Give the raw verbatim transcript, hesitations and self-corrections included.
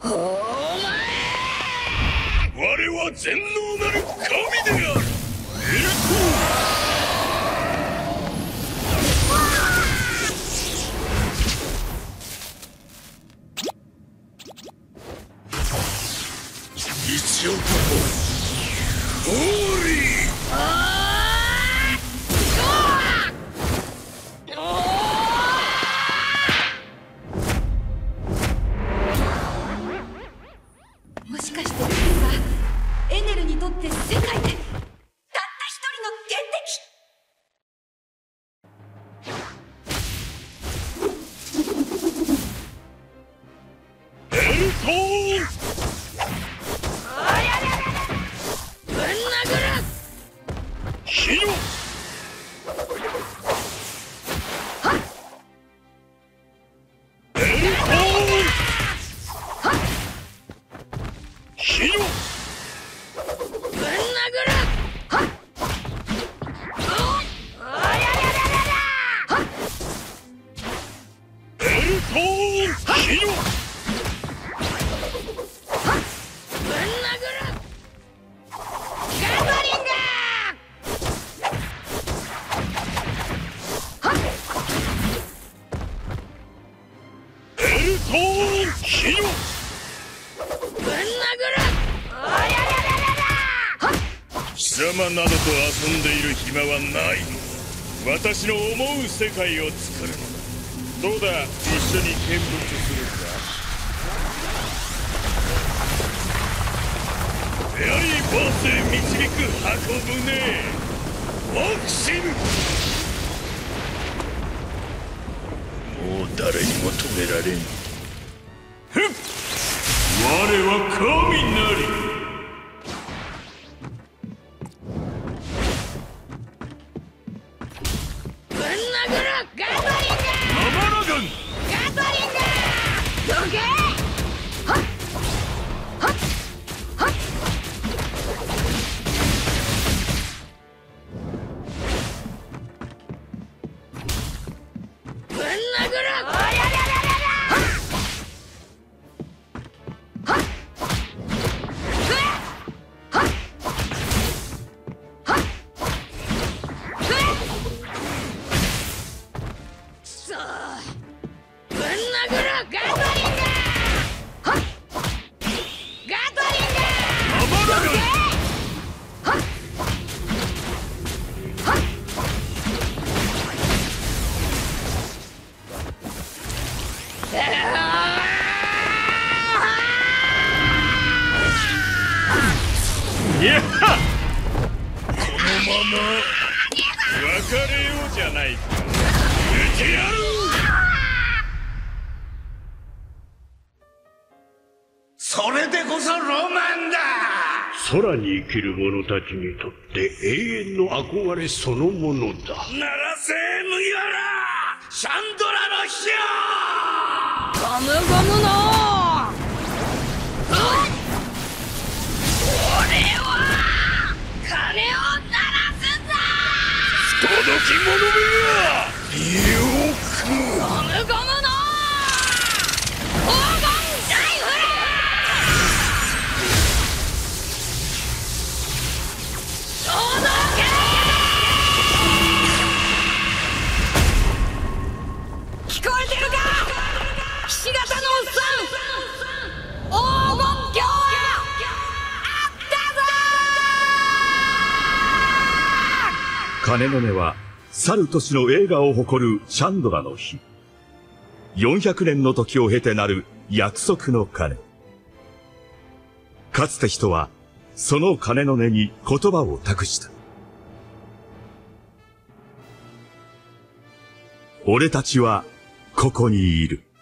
お前。我は全能なる神である。エルト一億ホーリー。 もしかして僕はエネルにとって世界でたった一人の天敵。エルトーン。 ぶん殴る。 ヒロ。エルトーン。ヒロ。 ぶん殴る。 エルトーン。ヒロ。 ぶん殴る。ガトリング。 エルトーン。ヒロ。 ぶん殴る。 貴様などと遊んでいる暇はない。私の思う世界を作るのだ。どうだ、一緒に見物するか。フェアリーバースへ導く箱舟オクシム。もう誰にも止められん。ふっ、我は神なり。 ぶん殴る。ガトリング。 ママラガン。 ガトリング。どけ。はっはっはっ。ぶん殴る。はっはっ。ふえ。はっはっ。ふえ。くそー。ぶん殴る。ガトリング。はっ。ガトリング。 ママラガン。 はっはっ。 いや、このまま別れようじゃないか。抜けやる。それでこそロマンだ。 空に生きる者たちにとって永遠の憧れそのものだ。 ならせ麦わらシャンドラの火よ。 ゴムゴムの俺は鐘を鳴らすんだ。 届き者めがよく。 ゴムゴムの黄金ライフル。届け。聞こえてるか、ひし形のおっさん。黄金鏡はあったぞ。 鐘の音は去る年の栄華を誇るシャンドラの火。よんひゃくねんの時を経てなる約束の鐘。かつて人はその鐘の音に言葉を託した。俺たちはここにいる。